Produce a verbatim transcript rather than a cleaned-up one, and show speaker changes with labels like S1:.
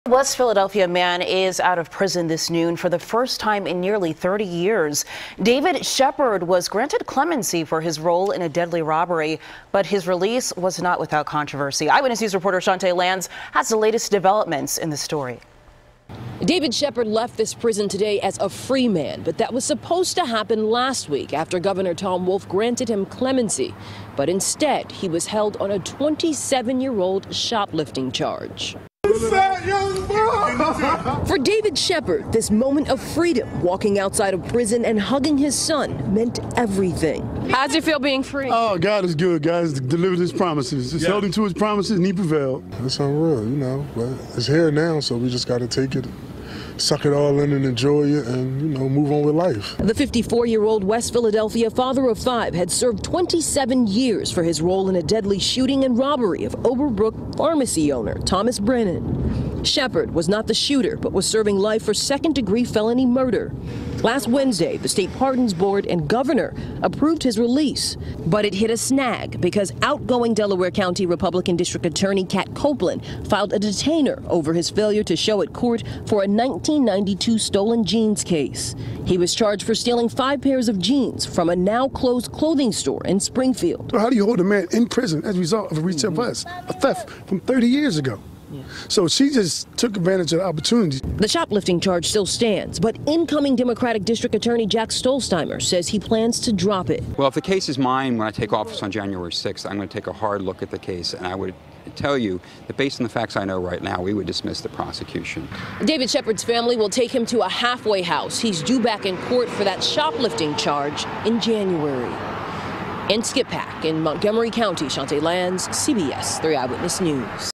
S1: West Philadelphia man is out of prison this noon for the first time in nearly thirty years. David Shepard was granted clemency for his role in a deadly robbery, but his release was not without controversy. Eyewitness News reporter Shantae Lands has the latest developments in the story.
S2: David Shepard left this prison today as a free man, but that was supposed to happen last week after Governor Tom Wolf granted him clemency. But instead, he was held on a twenty-seven-year-old shoplifting charge. For David Shepard, this moment of freedom, walking outside of prison and hugging his son, meant everything. How does it feel being free?
S3: Oh, God is good. God has delivered his promises. He's yeah. held him to his promises and he prevailed.
S4: It's unreal, you know, but it's here now, so we just got to take it, suck it all in and enjoy it and, you know, move on with life.
S2: The fifty-four-year-old West Philadelphia father of five had served twenty-seven years for his role in a deadly shooting and robbery of Overbrook pharmacy owner Thomas Brennan. Shepard was not the shooter, but was serving life for second-degree felony murder. Last Wednesday, the state pardons board and governor approved his release, but it hit a snag because outgoing Delaware County Republican District Attorney Kat Copeland filed a detainer over his failure to show at court for a nineteen ninety-two stolen jeans case. He was charged for stealing five pairs of jeans from a now-closed clothing store in Springfield.
S3: How do you hold a man in prison as a result of a retail bust, a theft from thirty years ago? Yeah. So she just took advantage of the opportunity.
S2: The shoplifting charge still stands, but incoming Democratic District Attorney Jack Stolzheimer says he plans to drop it.
S5: Well, if the case is mine when I take office on January sixth, I'm going to take a hard look at the case, and I would tell you that based on the facts I know right now, we would dismiss the prosecution.
S2: David Shepard's family will take him to a halfway house. He's due back in court for that shoplifting charge in January. In Skip Pack in Montgomery County, Shantae Lands, C B S three Eyewitness News.